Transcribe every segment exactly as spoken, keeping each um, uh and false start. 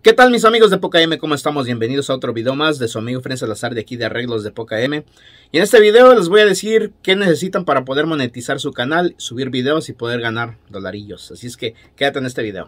¿Qué tal mis amigos de Poca M? ¿Cómo estamos? Bienvenidos a otro video más de su amigo Fren Salazar de aquí de Arreglos de Poca M. Y en este video les voy a decir qué necesitan para poder monetizar su canal, subir videos y poder ganar dolarillos. Así es que quédate en este video.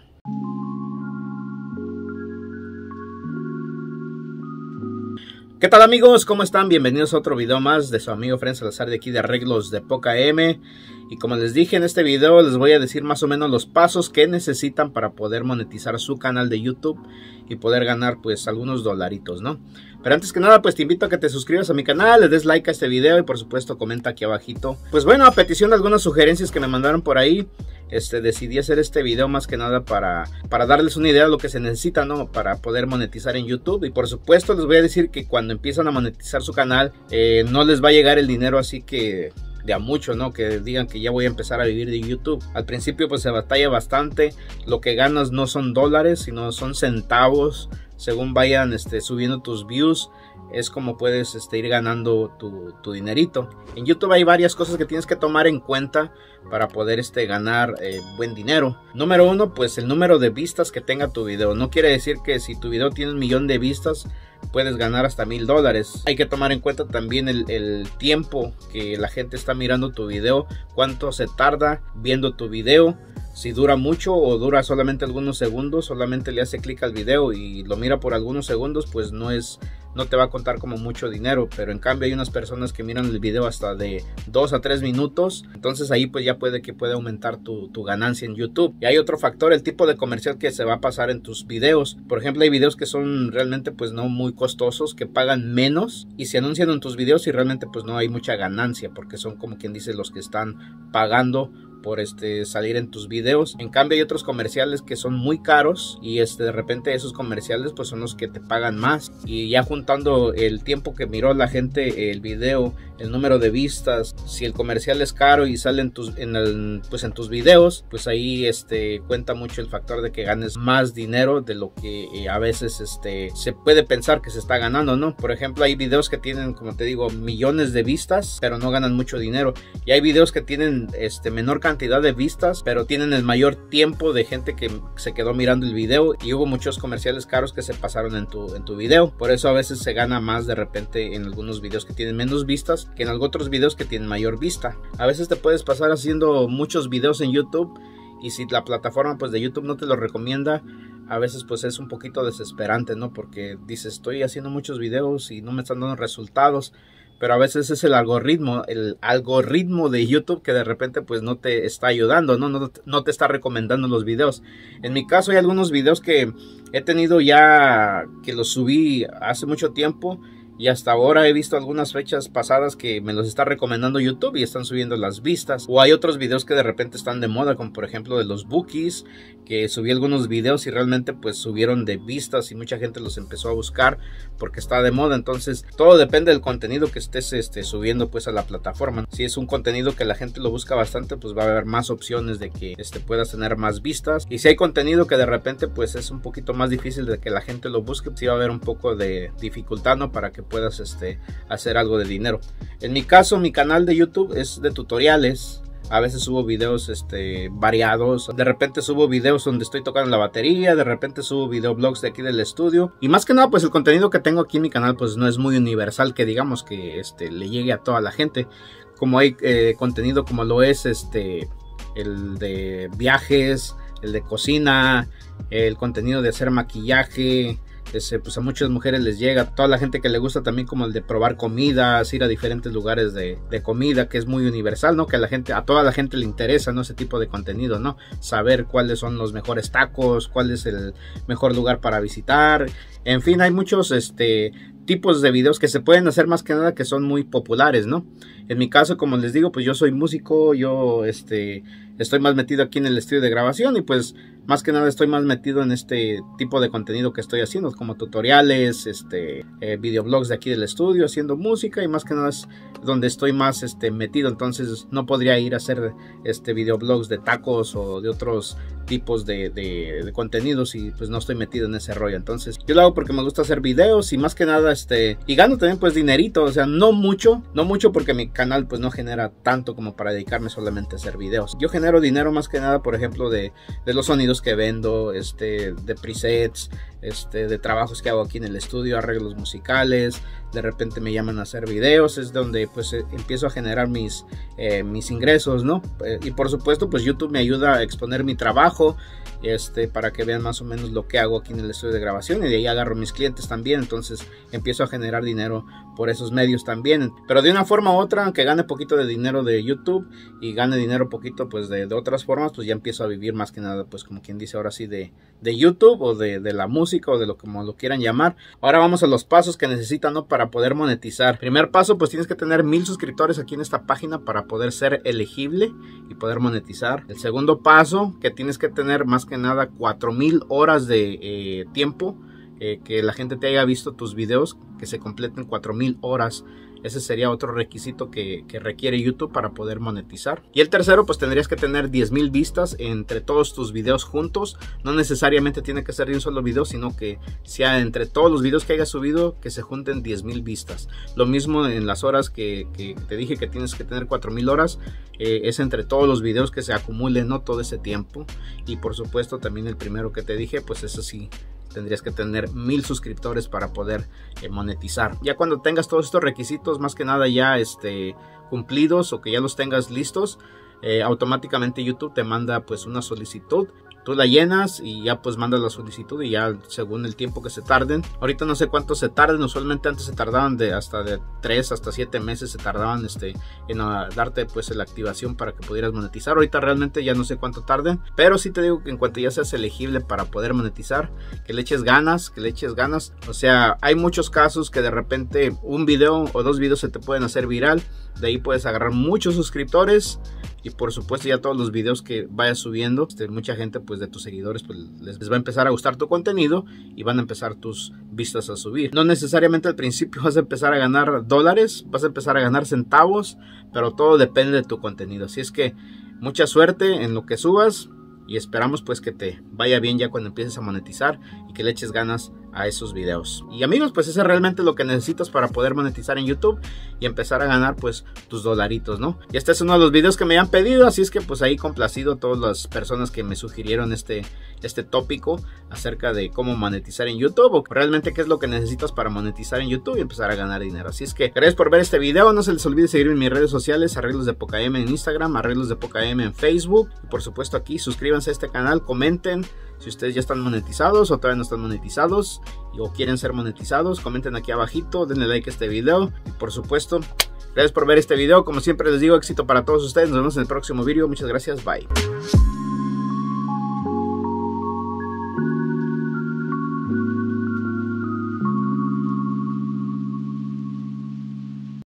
¿Qué tal amigos? ¿Cómo están? Bienvenidos a otro video más de su amigo Fren Salazar de aquí de Arreglos de Poca M. Y como les dije en este video, les voy a decir más o menos los pasos que necesitan para poder monetizar su canal de YouTube y poder ganar pues algunos dolaritos, ¿no? Pero antes que nada pues te invito a que te suscribas a mi canal, le des like a este video y por supuesto comenta aquí abajito. Pues bueno, a petición de algunas sugerencias que me mandaron por ahí, Este, decidí hacer este video más que nada para, para darles una idea de lo que se necesita, ¿no? Para poder monetizar en YouTube. Y por supuesto les voy a decir que cuando empiezan a monetizar su canal, eh, no les va a llegar el dinero así que de a mucho, ¿no? Que digan que ya voy a empezar a vivir de YouTube. Al principio pues se batalla bastante. Lo que ganas no son dólares, sino son centavos. Según vayan este, subiendo tus views, es como puedes este, ir ganando tu, tu dinerito. En YouTube hay varias cosas que tienes que tomar en cuenta para poder este, ganar eh, buen dinero. Número uno, pues el número de vistas que tenga tu video. No quiere decir que si tu video tiene un millón de vistas puedes ganar hasta mil dólares. Hay que tomar en cuenta también el, el tiempo que la gente está mirando tu video, cuánto se tarda viendo tu video. Si dura mucho o dura solamente algunos segundos, solamente le hace clic al video y lo mira por algunos segundos, pues no es, no te va a contar como mucho dinero. Pero en cambio hay unas personas que miran el video hasta de dos a tres minutos, entonces ahí pues ya puede que puede aumentar tu, tu ganancia en YouTube. Y hay otro factor, el tipo de comercial que se va a pasar en tus videos. Por ejemplo, hay videos que son realmente pues no muy costosos, que pagan menos y se anuncian en tus videos y realmente pues no hay mucha ganancia, porque son como quien dice los que están pagando por este salir en tus videos. En cambio hay otros comerciales que son muy caros y este de repente esos comerciales pues son los que te pagan más, y ya juntando el tiempo que miró la gente el video, el número de vistas, si el comercial es caro y sale en tus en el, pues en tus videos, pues ahí este cuenta mucho el factor de que ganes más dinero de lo que eh, a veces este se puede pensar que se está ganando, ¿no? Por ejemplo, hay videos que tienen, como te digo, millones de vistas pero no ganan mucho dinero, y hay videos que tienen este menor cantidad de vistas pero tienen el mayor tiempo de gente que se quedó mirando el video, y hubo muchos comerciales caros que se pasaron en tu, en tu video. Por eso a veces se gana más de repente en algunos videos que tienen menos vistas que en otros videos que tienen mayor vista. A veces te puedes pasar haciendo muchos videos en YouTube, y si la plataforma pues de YouTube no te lo recomienda, a veces pues es un poquito desesperante, ¿no? Porque dices, estoy haciendo muchos videos y no me están dando resultados. Pero a veces es el algoritmo, el algoritmo de YouTube que de repente pues no te está ayudando, ¿no? No, no te está recomendando los videos. En mi caso hay algunos videos que he tenido ya que los subí hace mucho tiempo, y hasta ahora he visto algunas fechas pasadas que me los está recomendando YouTube y están subiendo las vistas. O hay otros videos que de repente están de moda, como por ejemplo de los bookies, que subí algunos videos y realmente pues subieron de vistas y mucha gente los empezó a buscar porque está de moda. Entonces todo depende del contenido que estés este, subiendo pues a la plataforma. Si es un contenido que la gente lo busca bastante, pues va a haber más opciones de que este, puedas tener más vistas. Y si hay contenido que de repente pues es un poquito más difícil de que la gente lo busque, pues sí va a haber un poco de dificultad, ¿no? Para que puedas este, hacer algo de dinero. En mi caso, mi canal de YouTube es de tutoriales. A veces subo videos este, variados. De repente subo videos donde estoy tocando la batería. De repente subo videoblogs de aquí del estudio. Y más que nada pues el contenido que tengo aquí en mi canal pues no es muy universal, que digamos que este, le llegue a toda la gente. Como hay eh, contenido como lo es este, el de viajes, el de cocina, el contenido de hacer maquillaje. Ese, pues a muchas mujeres les llega, toda la gente que le gusta también como el de probar comidas, ir a diferentes lugares de, de comida, que es muy universal, ¿no? Que a la gente, a toda la gente le interesa, ¿no? Ese tipo de contenido, ¿no? Saber cuáles son los mejores tacos, cuál es el mejor lugar para visitar. En fin, hay muchos este tipos de videos que se pueden hacer, más que nada que son muy populares, ¿no? En mi caso, como les digo, pues yo soy músico, yo este estoy más metido aquí en el estudio de grabación, y pues más que nada estoy más metido en este tipo de contenido que estoy haciendo, como tutoriales, este eh, videoblogs de aquí del estudio, haciendo música, y más que nada es donde estoy más este metido. Entonces no podría ir a hacer este videoblogs de tacos o de otros tipos de, de, de contenidos, y pues no estoy metido en ese rollo. Entonces yo lo hago porque me gusta hacer videos, y más que nada este y gano también pues dinerito, o sea, no mucho, no mucho porque mi canal pues no genera tanto como para dedicarme solamente a hacer videos. Yo genero dinero más que nada, por ejemplo, de, de los sonidos que vendo, este, de presets, este, de trabajos que hago aquí en el estudio, arreglos musicales, de repente me llaman a hacer videos, es donde pues empiezo a generar mis, eh, mis ingresos, ¿no? Y por supuesto pues YouTube me ayuda a exponer mi trabajo, este, para que vean más o menos lo que hago aquí en el estudio de grabación, y de ahí agarro mis clientes también, entonces empiezo a generar dinero por esos medios también, pero de una forma u otra, aunque gane poquito de dinero de YouTube y gane dinero poquito pues de, de otras formas, pues ya empiezo a vivir más que nada pues como quien dice ahora sí de, de YouTube o de, de la música o de lo como lo quieran llamar. Ahora vamos a los pasos que necesitan, ¿no?, para poder monetizar. Primer paso, pues tienes que tener mil suscriptores aquí en esta página para poder ser elegible y poder monetizar. El segundo paso, que tienes que tener más que nada cuatro mil horas de eh, tiempo, eh, que la gente te haya visto tus videos, que se completen cuatro mil horas. Ese sería otro requisito que, que requiere YouTube para poder monetizar. Y el tercero, pues tendrías que tener diez mil vistas entre todos tus videos juntos. No necesariamente tiene que ser de un solo video, sino que sea entre todos los videos que hayas subido, que se junten diez mil vistas. Lo mismo en las horas que, que te dije que tienes que tener cuatro mil horas. Eh, es entre todos los videos que se acumulen, ¿no?, todo ese tiempo. Y por supuesto también el primero que te dije, pues eso sí, tendrías que tener mil suscriptores para poder eh, monetizar. Ya cuando tengas todos estos requisitos más que nada ya este, cumplidos, o que ya los tengas listos, eh, automáticamente YouTube te manda pues una solicitud. Tú la llenas y ya pues mandas la solicitud, y ya según el tiempo que se tarden. Ahorita no sé cuánto se tarden, usualmente antes se tardaban de hasta de tres hasta siete meses se tardaban este, en uh, darte pues la activación para que pudieras monetizar. Ahorita realmente ya no sé cuánto tarden, pero sí te digo que en cuanto ya seas elegible para poder monetizar, que le eches ganas, que le eches ganas. O sea, hay muchos casos que de repente un video o dos videos se te pueden hacer viral, de ahí puedes agarrar muchos suscriptores. Y por supuesto ya todos los videos que vayas subiendo, este, mucha gente pues de tus seguidores pues les, les va a empezar a gustar tu contenido y van a empezar tus vistas a subir. No necesariamente al principio vas a empezar a ganar dólares, vas a empezar a ganar centavos, pero todo depende de tu contenido. Así es que mucha suerte en lo que subas, y esperamos pues que te vaya bien ya cuando empieces a monetizar y que le eches ganas a esos videos. Y amigos, pues eso es realmente lo que necesitas para poder monetizar en YouTube y empezar a ganar pues tus dolaritos, ¿no? Y este es uno de los videos que me han pedido, así es que pues ahí complacido a todas las personas que me sugirieron este, este tópico acerca de cómo monetizar en YouTube, o realmente qué es lo que necesitas para monetizar en YouTube y empezar a ganar dinero. Así es que gracias por ver este video, no se les olvide seguirme en mis redes sociales, Arreglos de Poca M en Instagram, Arreglos de Poca M en Facebook, y por supuesto aquí suscríbanse a este canal, comenten si ustedes ya están monetizados o todavía no están monetizados o quieren ser monetizados, comenten aquí abajito, denle like a este video, y por supuesto gracias por ver este video. Como siempre les digo, éxito para todos ustedes, nos vemos en el próximo video, muchas gracias, bye.